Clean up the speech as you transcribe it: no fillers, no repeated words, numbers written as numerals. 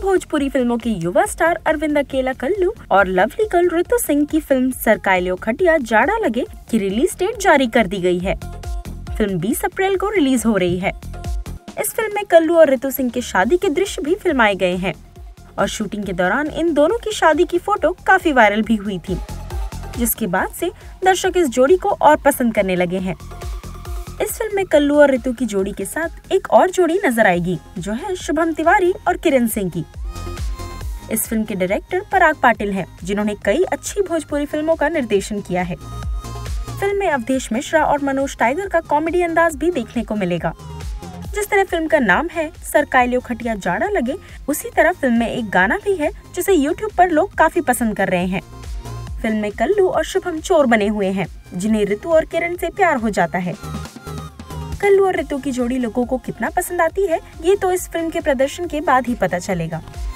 भोजपुरी फिल्मों के युवा स्टार अरविंद अकेला कल्लू और लवली गर्ल ऋतु सिंह की फिल्म सरकायलियों खटिया जाड़ा लगे की रिलीज डेट जारी कर दी गई है। फिल्म 20 अप्रैल को रिलीज हो रही है। इस फिल्म में कल्लू और ऋतु सिंह के शादी के दृश्य भी फिल्माए गए हैं और शूटिंग के दौरान इन दोनों की शादी की फोटो काफी वायरल भी हुई थी, जिसके बाद से दर्शक इस जोड़ी को और पसंद करने लगे हैं। इस फिल्म में कल्लू और ऋतु की जोड़ी के साथ एक और जोड़ी नजर आएगी, जो है शुभम तिवारी और किरण सिंह की। इस फिल्म के डायरेक्टर पराग पाटिल हैं, जिन्होंने कई अच्छी भोजपुरी फिल्मों का निर्देशन किया है। फिल्म में अवधेश मिश्रा और मनोज टाइगर का कॉमेडी अंदाज भी देखने को मिलेगा। जिस तरह फिल्म का नाम है सरकायलियों खटिया जाड़ा लगे, उसी तरह फिल्म में एक गाना भी है जिसे YouTube पर लोग काफी पसंद कर रहे हैं। फिल्म में कल्लू और शुभम चोर बने हुए हैं, जिन्हें ऋतु और किरण से प्यार हो जाता है। कल्लू और ऋतु की जोड़ी लोगों को कितना पसंद आती है, ये तो इस फिल्म के प्रदर्शन के बाद ही पता चलेगा।